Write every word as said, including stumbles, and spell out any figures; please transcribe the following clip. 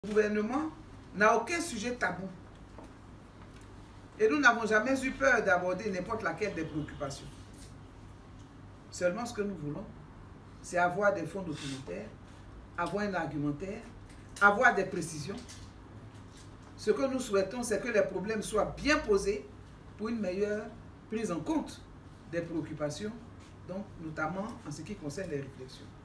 Le gouvernement n'a aucun sujet tabou. Et nous n'avons jamais eu peur d'aborder n'importe laquelle des préoccupations. Seulement ce que nous voulons, c'est avoir des fonds documentaires, avoir un argumentaire, avoir des précisions. Ce que nous souhaitons, c'est que les problèmes soient bien posés pour une meilleure prise en compte des préoccupations, donc notamment en ce qui concerne les réflexions.